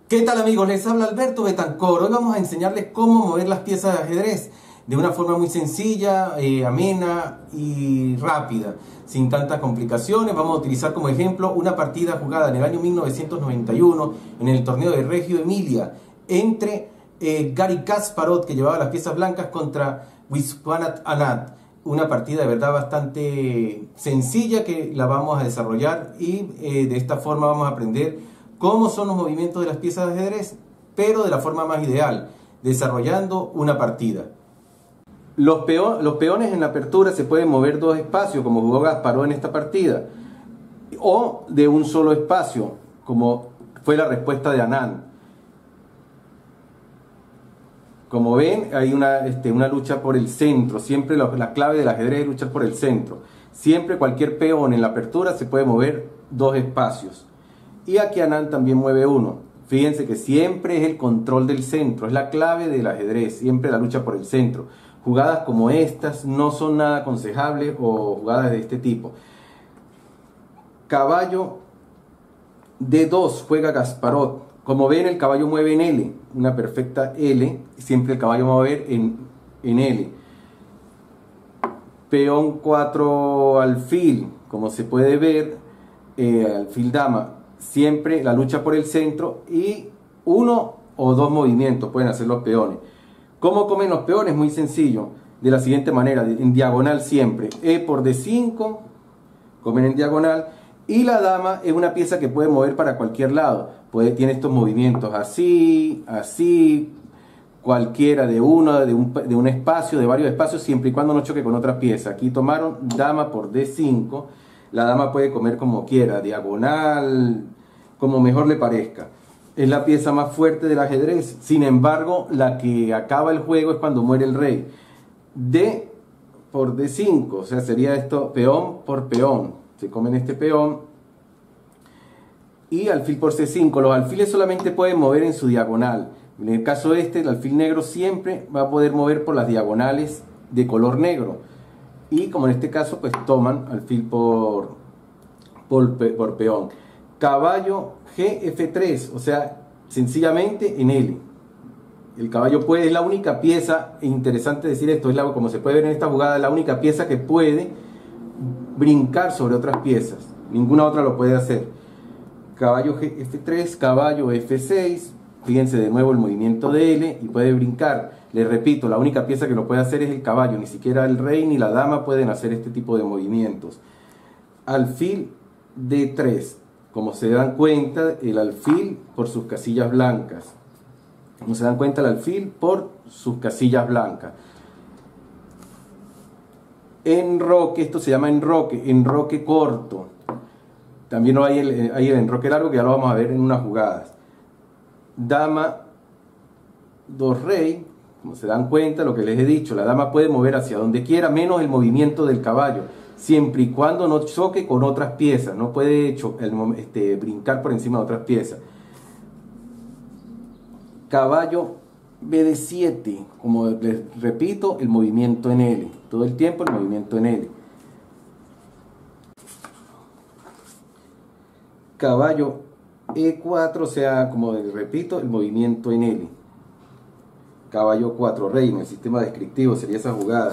¿Qué tal amigos? Les habla Alberto Betancor. Hoy vamos a enseñarles cómo mover las piezas de ajedrez de una forma muy sencilla, amena y rápida, sin tantas complicaciones. Vamos a utilizar como ejemplo una partida jugada en el año 1991 en el torneo de Reggio Emilia entre Garry Kasparov, que llevaba las piezas blancas, contra Viswanath Anand. Una partida de verdad bastante sencilla que la vamos a desarrollar y de esta forma vamos a aprender cómo son los movimientos de las piezas de ajedrez, pero de la forma más ideal, desarrollando una partida. Los peones en la apertura se pueden mover dos espacios, como jugó Kasparov en esta partida, o de un solo espacio, como fue la respuesta de Anand. Como ven, hay una lucha por el centro. Siempre la clave del ajedrez es luchar por el centro. Siempre cualquier peón en la apertura se puede mover dos espacios. Y aquí Anand también mueve uno. Fíjense que siempre es el control del centro, es la clave del ajedrez, siempre la lucha por el centro. Jugadas como estas no son nada aconsejables, o jugadas de este tipo. Caballo D2 juega Kasparov. Como ven, el caballo mueve en L, una perfecta L, siempre el caballo va a mover en L. Peón 4 alfil, como se puede ver, alfil dama. Siempre la lucha por el centro y uno o dos movimientos pueden hacer los peones. ¿Cómo comen los peones? Muy sencillo, de la siguiente manera, en diagonal siempre. E por D5, comen en diagonal, y la dama es una pieza que puede mover para cualquier lado. Tiene estos movimientos así, así, cualquiera de un espacio, de varios espacios, siempre y cuando no choque con otra pieza. Aquí tomaron dama por D5. La dama puede comer como quiera, diagonal, como mejor le parezca. Es la pieza más fuerte del ajedrez. Sin embargo, la que acaba el juego es cuando muere el rey. D por D5, o sea, sería esto peón por peón. Se comen este peón. Y alfil por C5. Los alfiles solamente pueden mover en su diagonal. En el caso el alfil negro siempre va a poder mover por las diagonales de color negro. Y como en este caso, pues toman alfil por peón. Caballo GF3, o sea, sencillamente en L. El caballo es la única pieza, interesante decir esto, como se puede ver en esta jugada, la única pieza que puede brincar sobre otras piezas. Ninguna otra lo puede hacer. Caballo GF3, caballo F6, fíjense de nuevo el movimiento de L y puede brincar. Les repito, la única pieza que lo puede hacer es el caballo, ni siquiera el rey ni la dama pueden hacer este tipo de movimientos. Alfil D3, como se dan cuenta, el alfil por sus casillas blancas. Como se dan cuenta, el alfil por sus casillas blancas. Enroque, esto se llama enroque corto. También no hay el enroque largo, que ya lo vamos a ver en unas jugadas. Dama 2 rey. Como se dan cuenta, lo que les he dicho, la dama puede mover hacia donde quiera, menos el movimiento del caballo, siempre y cuando no choque con otras piezas. No puede brincar por encima de otras piezas. Caballo BD7, como les repito, el movimiento en L. Todo el tiempo el movimiento en L. Caballo E4, o sea, como les repito, el movimiento en L. Caballo 4 rey, en el sistema descriptivo sería esa jugada.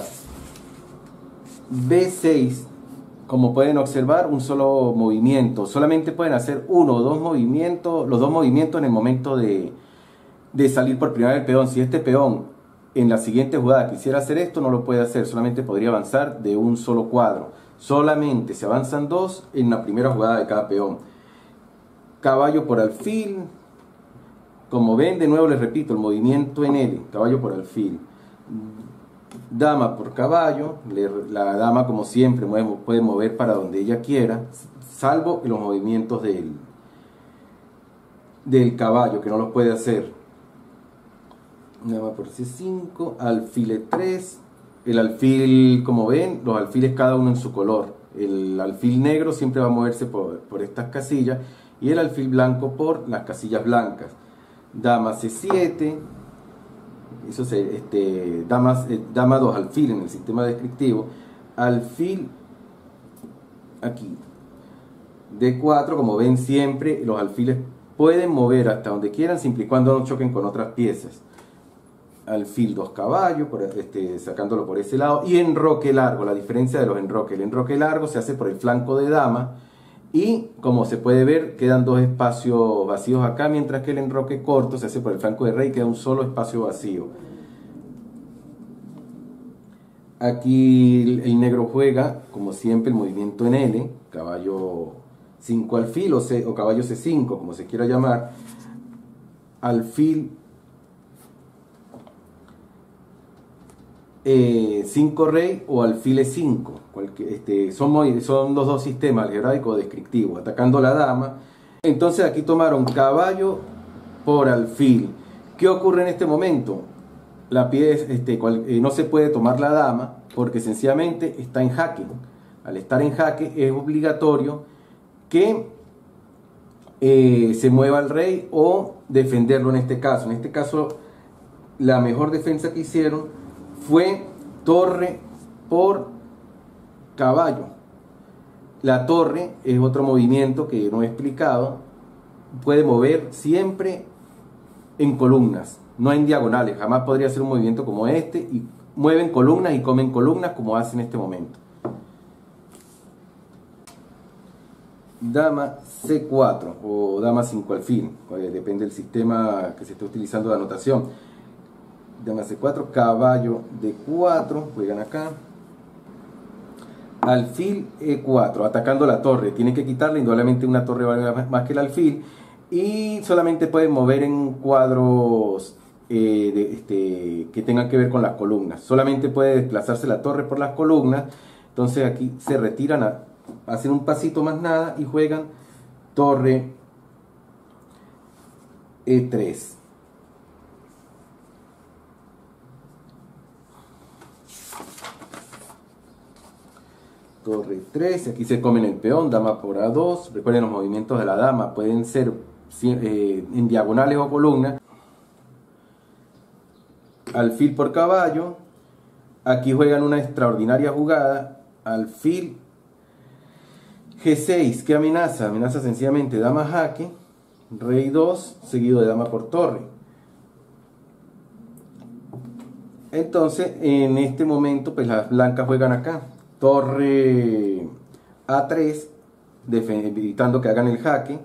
B6, como pueden observar, un solo movimiento. Solamente pueden hacer uno o dos movimientos, los dos movimientos en el momento de salir por primera vez el peón. Si este peón en la siguiente jugada quisiera hacer esto, no lo puede hacer, solamente podría avanzar de un solo cuadro. Solamente se avanzan dos en la primera jugada de cada peón. Caballo por alfil. Como ven, de nuevo les repito, el movimiento en L, caballo por alfil. Dama por caballo, la dama como siempre puede mover para donde ella quiera, salvo los movimientos del caballo, que no los puede hacer. Dama por C5, alfil E3, el alfil, como ven, los alfiles cada uno en su color. El alfil negro siempre va a moverse por estas casillas y el alfil blanco por las casillas blancas. Dama C7, eso dama 2 alfil en el sistema descriptivo, alfil aquí D4, como ven siempre los alfiles pueden mover hasta donde quieran siempre y cuando no choquen con otras piezas. Alfil 2 caballos, sacándolo por ese lado, y enroque largo. La diferencia de los enroques: el enroque largo se hace por el flanco de dama y, como se puede ver, quedan dos espacios vacíos acá, mientras que el enroque corto se hace por el flanco de rey, queda un solo espacio vacío. Aquí el negro juega, como siempre, el movimiento en L, caballo 5 alfil o caballo C5, como se quiera llamar, alfil 5 rey o alfil E5. Son los dos sistemas, algebraico o descriptivo, atacando la dama. Entonces aquí tomaron caballo por alfil. ¿Qué ocurre en este momento? La pieza, no se puede tomar la dama porque sencillamente está en jaque. Al estar en jaque es obligatorio que se mueva el rey o defenderlo en este caso. En este caso, la mejor defensa que hicieron fue torre por caballo. La torre es otro movimiento que no he explicado. Puede mover siempre en columnas, no en diagonales. Jamás podría hacer un movimiento como este, y mueven columnas y comen columnas como hace en este momento. Dama C4 o dama 5 alfil, depende del sistema que se esté utilizando de anotación. Dama C4, caballo D4, juegan acá. Alfil E4, atacando la torre. Tienen que quitarle, indudablemente una torre vale más que el alfil. Y solamente pueden mover en cuadros que tengan que ver con las columnas. Solamente puede desplazarse la torre por las columnas. Entonces aquí se retiran, hacen un pasito más nada y juegan torre E3. Torre 3, aquí se comen el peón, dama por A2. Recuerden, los movimientos de la dama pueden ser en diagonales o columnas. Alfil por caballo. Aquí juegan una extraordinaria jugada. Alfil G6, ¿qué amenaza? Amenaza sencillamente dama jaque, rey 2, seguido de dama por torre. Entonces, en este momento, pues las blancas juegan acá. Torre A3, evitando que hagan el jaque.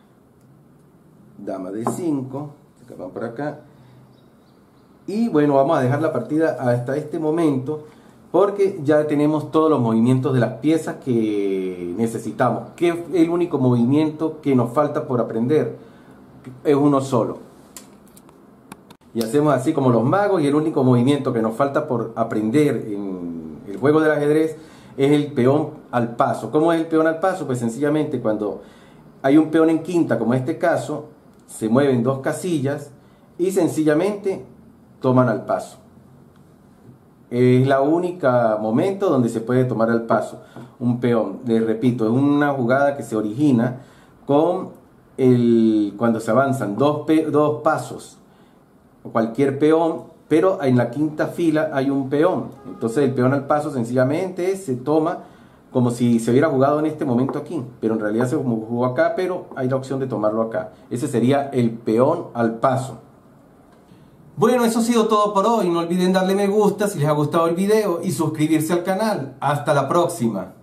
Dama D5, se escapan por acá. Y bueno, vamos a dejar la partida hasta este momento, porque ya tenemos todos los movimientos de las piezas que necesitamos. Que es el único movimiento que nos falta por aprender, es uno solo. Y hacemos así como los magos, y el único movimiento que nos falta por aprender en el juego del ajedrez es el peón al paso. ¿Cómo es el peón al paso? Pues sencillamente, cuando hay un peón en quinta, como en este caso, se mueven dos casillas y sencillamente toman al paso. Es la única momento donde se puede tomar al paso un peón. Les repito, es una jugada que se origina con cuando se avanzan dos pasos, cualquier peón, pero en la quinta fila hay un peón. Entonces el peón al paso sencillamente se toma como si se hubiera jugado en este momento aquí, pero en realidad se jugó acá, pero hay la opción de tomarlo acá. Ese sería el peón al paso. Bueno, eso ha sido todo por hoy. No olviden darle me gusta si les ha gustado el video y suscribirse al canal. Hasta la próxima.